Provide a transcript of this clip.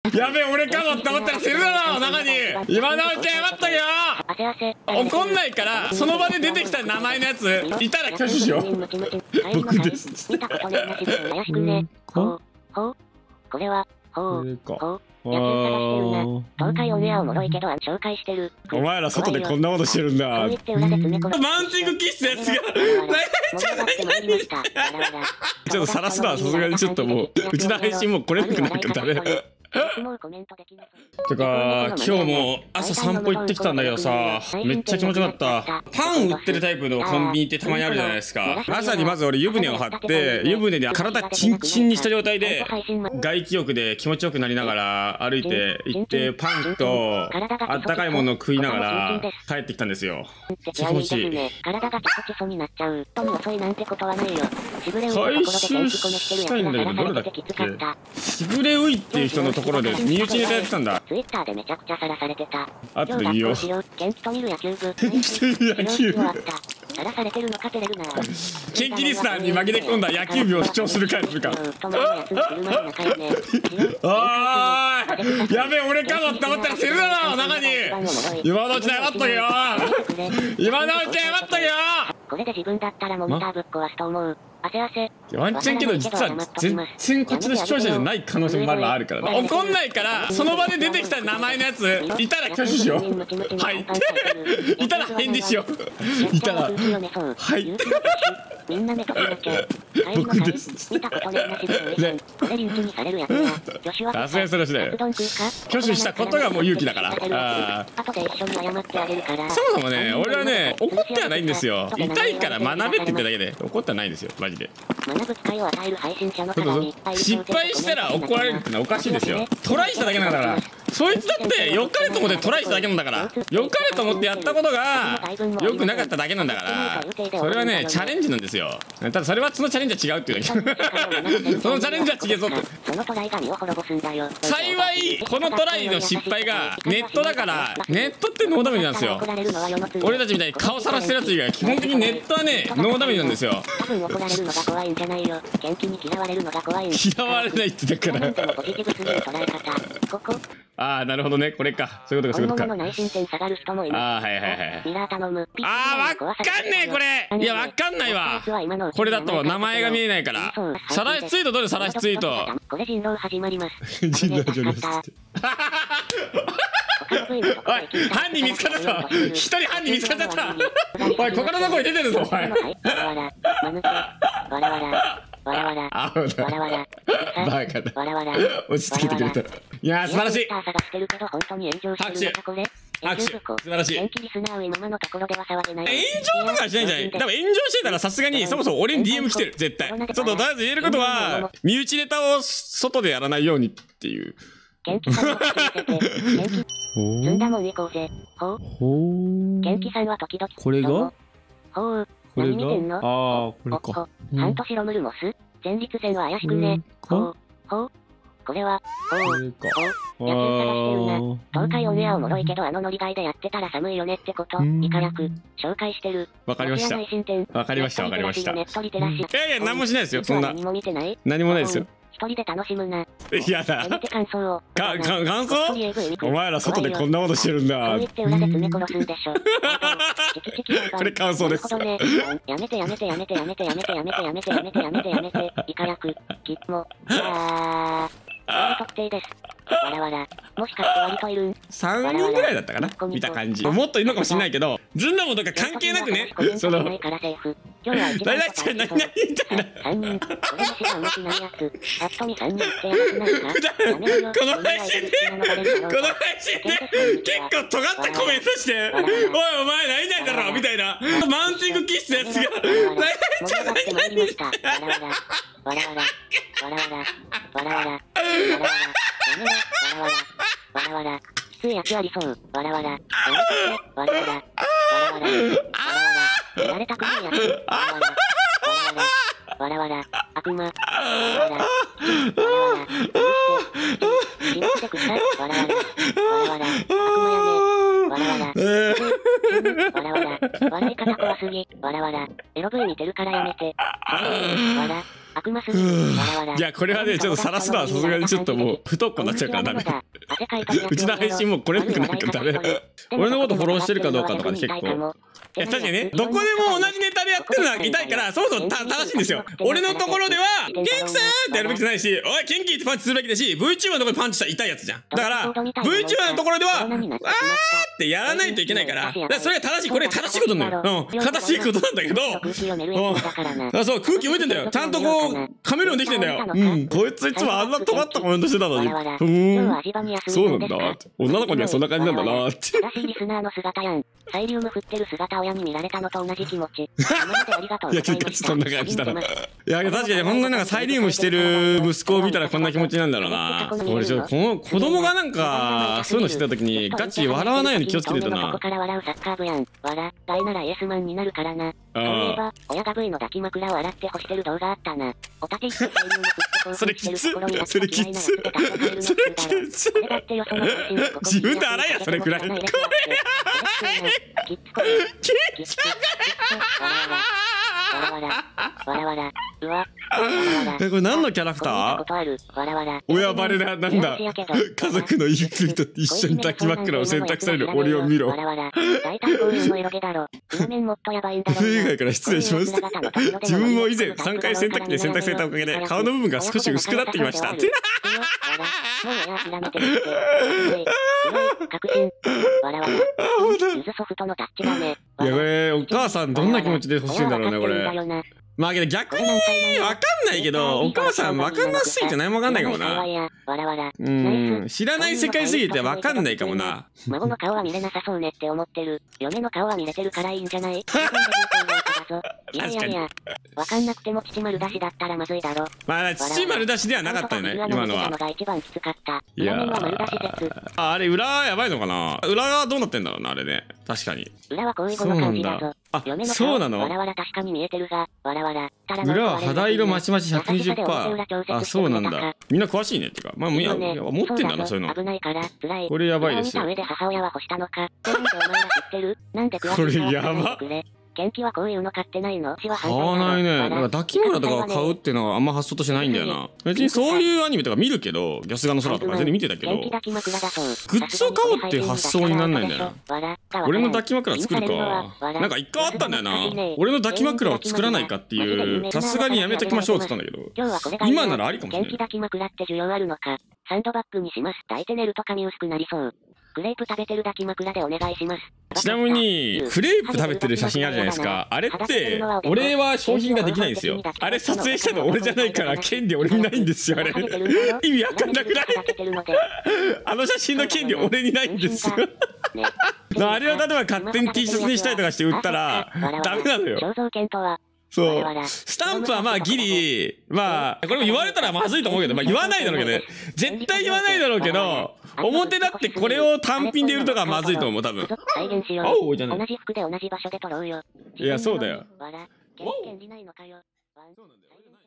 やべえ、俺かもって思ったら死ぬだろ、中に。今のうち謝っとけよ。怒んないから、その場で出てきた名前のやつ、いたら挙手しよう。僕です。 これは、ほう。野球探してるな。東海オンエアおもろいけど紹介してる。 お前ら外でこんなことしてるんだ。マウンティングキッスのやつが。ちょっと晒すのはさすがにちょっともう、うちの配信もう来れなくなるからダメだ。てか、今日も朝散歩行ってきたんだけどさ、めっちゃ気持ちよかった。パン売ってるタイプのコンビニってたまにあるじゃないですか。朝にまず俺湯船を張って、湯船で体チンチンにした状態で、外気浴で気持ちよくなりながら歩いて行って、パンとあったかいものを食いながら帰ってきたんですよ。気持ちいい。回収したいんだけど、どれだっけ？しぐれういっていう人のところで身内ネタやってたんだ。 ツイッターでめちゃくちゃさらされてた。 あとでいいよ。 元気と見る野球部。 元気と見る野球部。 さらされてるのか照れるな。 元気リスナーに紛れ込んだ野球部を主張する回するか。おーい、やべえ、俺かもって思ったら死ぬだろ、中に。今のうちで謝っとけよ。今のうちで謝っとけよ。 これで自分だったらモニターぶっ壊すと思う。 ワンチャンけど実は全然こっちの視聴者じゃない可能性もまだあるからね。怒んないからその場で出てきた名前のやついたら挙手しよう。はいいたら返事しよう。いたらはい僕です。さすがにそれはしないよ。挙手したことがもう勇気だから。そもそもね、俺はね怒ってはないんですよ。痛いから学べって言っただけで怒ってはないんですよ、マジで。失敗したら怒られるってのはおかしいですよ。トライしただけなんだから。そいつだって良かれと思ってトライしただけなんだから。良かれと思ってやったことが良くなかっただけなんだから、それはねチャレンジなんですよ。ただそれはそのチャレンジは違うっていうだけ。そのチャレンジは違えぞって。幸いこのトライの失敗がネットだから、ネットってノーダメージなんですよ。俺たちみたいに顔さらしてるやつ以外基本的にネットはねノーダメージなんですよ。嫌われないってだから。ああ、なるほどね、これか。そういうことか、そういうことか。ああ、はいはいはい。ああ、わかんねえこれ。いや、わかんないわ。これだと名前が見えないから。さらしツイートどれ？さらしツイート。 これ人狼始まります。 人狼始まります。おい、犯人見つかったぞ。一人犯人見つかっちゃった。おい、心の声出てるぞ、お前。あほだ。バカだ。落ち着けてくれた。いやー、素晴らしい。拍手。拍手。素晴らしい。炎上とかはしないんじゃない？多分炎上してたらさすがにそもそも俺に DM 来てる、絶対。ちょっととりあえず言えることは、身内ネタを外でやらないようにっていう。元気さんは積んだもん行こうぜ。ほう。元気さんは時々。これが？ほう。何見てんの？ああ、これか。半年ロムルモス？前立腺は怪しくね。ほう。これは、ほう。野球探してるな。東海オンエアおもろいけどノリガイでやってたら寒いよねってこと。イカ役。紹介してる。わかりました。わかりました、わかりました。いやいや、何もしないですよ、そんな。何もないですよ。一人で楽しむな。やだ。感想お前ら外でこんなことしてるんだ。これ感想です。やめて。イカ役。キッモ。特定です。もしかして割といるん？ 3 人ぐらいだったかな、見た感じ。もっといるのかもしれないけど、ずんだもんとか関係なくね、その大々ちゃん何みたいな。この配信で結構尖ったコメントして「おいお前何々だろ」みたいなマウンティングキッスのやつが大々ちゃんきついやつありそう。わらわら。やられたくないやつ。わらわら。悪魔。わらわら。死ぬってくさい。わらわら。悪魔やね。わらわら。わらわら。 笑い方怖すぎ。わらわら。エロ V 見てるからやめて。わら。悪魔すぎ。わらわら。 いや、これはね、ちょっと晒すのはさすがにちょっともう不特攻になっちゃうからダメ。うちの配信もう来れなくなるからダメ。俺のことフォローしてるかどうかとか結構。いや、確かにね、どこでも同じネタでやってるのは痛いから、そもそも正しいんですよ。俺のところでは、ケンキさんってやるべきじゃないし、おい、ケンキってパンチするべきだし、VTuber のところでパンチしたら痛いやつじゃん。だから、VTuber のところでは、あーってやらないといけないから、それが正しい、これが正しいことなんだよ。正しいことなんだけど、そう、空気読めてんだよ。ちゃんとこう、カメレオンできてんだよ。こいついつもあんな尖ったコメントしてたのに。そうなんだ。女の子にはそんな感じなんだなって。 正しいリスナーの姿やん。サイリウム振ってる姿親に見られたのと同じ気持ち。いや、結果そんな感じだな。いや、確かにほんとになんかサイリウムしてる息子を見たらこんな気持ちなんだろうな。俺この子供がなんか、そういうのしてた時にガチ笑わないように気をつけてたな。 ここから笑うサッカー部やん。笑。大ならイエスマンになるからな。そういえば、親が V の抱き枕を洗って干してる動画あったな。おたていってサイリウム振って興奮してるところにそれきつ。それきつ。自分で洗えや、それくらい。 わらわら。うわ。 これ何のキャラクター？親バレな、なんだ。家族のいい人と一緒に抱き枕を選択される俺を見ろ。不以外から失礼します。自分も以前3回洗濯機で洗濯されたおかげで顔の部分が少し薄くなってきました。いや、これお母さんどんな気持ちで欲しいんだろうね、これ。まあけど逆にわかんないけど、お母さんわかんなすぎて何もわかんないかもな。知らない世界すぎてわかんないかもな。 孫の顔は見れなさそうねって思ってる。嫁の顔は見れてるからいいんじゃない？いやいやいや、わかんなくても父丸出しだったらまずいだろ。 まあ父丸出しではなかったよね、今のは。いやあれ裏やばいのかな。裏がどうなってんだろうな、あれね。確かに。 裏はこういう感じだぞ。 あ、そうなの？ わらわら確かに見えてるが、わらわら。 裏は肌色マチマチ 120%。あ、そうなんだ。みんな詳しいねってか。まあ、いや、持ってんだな、そういうの。これやばいですよ。これやば。 ケンキはこういうの買ってないの？ 買わないね。なんか抱き枕とか買うっていうのはあんま発想としてないんだよな。別にそういうアニメとか見るけど、ギャスガの空とか全然見てたけど、グッズを買おうって発想になんないんだよな。俺の抱き枕作るか。なんか一回あったんだよな。俺の抱き枕を作らないかっていう、さすがにやめときましょうって言ったんだけど、今ならありかもしれない。 ケンキ抱き枕って需要あるのか。サンドバッグにします。抱いて寝ると髪薄くなりそう。クレープ食べてる抱き枕でお願いします。 ちなみに、クレープ食べてる写真あるじゃないですか。あれって、俺は商品ができないんですよ。あれ撮影したの俺じゃないから、権利俺にないんですよ、あれ。意味わかんなくない？あの写真の権利俺にないんですよ。あれは例えば勝手に T シャツにしたりとかして売ったら、ダメなのよ。そう。スタンプはまあギリ、まあ、これも言われたらまずいと思うけど、まあ言わないだろうけどね。絶対言わないだろうけど、表だってこれを単品で売るとかまずいと思う、多分。おうじゃない。 同じ服で同じ場所で撮ろうよ。 いや、そうだよ。 権利ないのかよ。そうなんだよ。